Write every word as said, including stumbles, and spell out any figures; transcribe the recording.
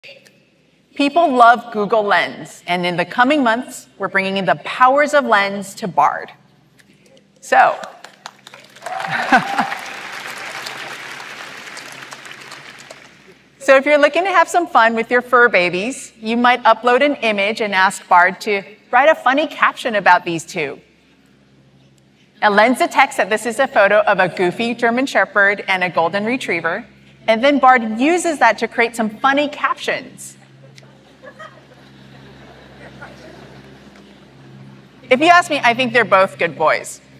People love Google Lens, and in the coming months, we're bringing in the powers of Lens to Bard. So, so if you're looking to have some fun with your fur babies, you might upload an image and ask Bard to write a funny caption about these two. Now, Lens detects that this is a photo of a goofy German Shepherd and a golden retriever, and then Bard uses that to create some funny captions. If you ask me, I think they're both good boys.